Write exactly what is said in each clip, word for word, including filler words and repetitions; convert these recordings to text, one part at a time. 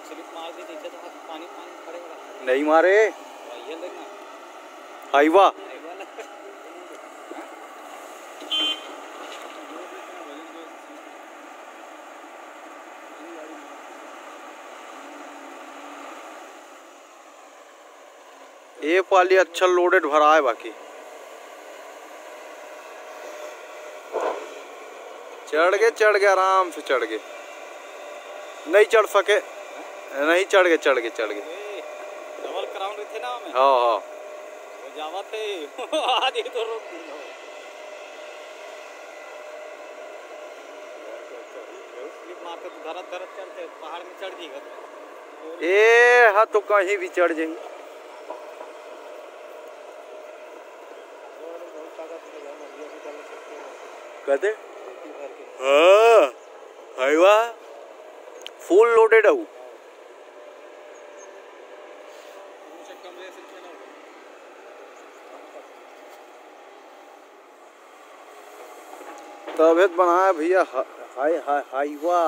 Slip मार दी नीचे तो पानी पानी पड़ेगा। नहीं मारे। ये देखना हाईवा ये पाली अच्छा लोडेड भरा है। बाकी चढ़ गए चढ़ गए आराम से चढ़ गए। नहीं चढ़ सके, नहीं चढ़ गए चढ़ गए चढ़ गए। डबल क्राउन थे ना हमें। हाँ हाँ वो जावा थे आज ही तो रोक दी स्लिप मारते तो धरत धरत चढ़ते पहाड़ में चढ़ जाएगा। ए हाँ तो कहीं भी चढ़ जाएंगे। कहते हाँ हाईवा फुल लोडेड है। तबियत बनाया भैया हाई हाई हाईवा।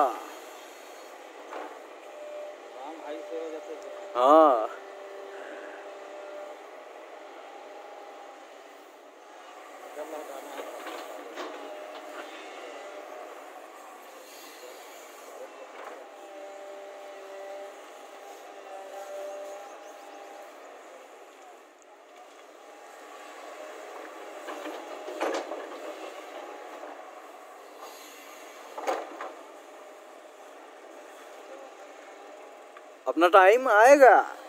हाँ अपना टाइम आएगा।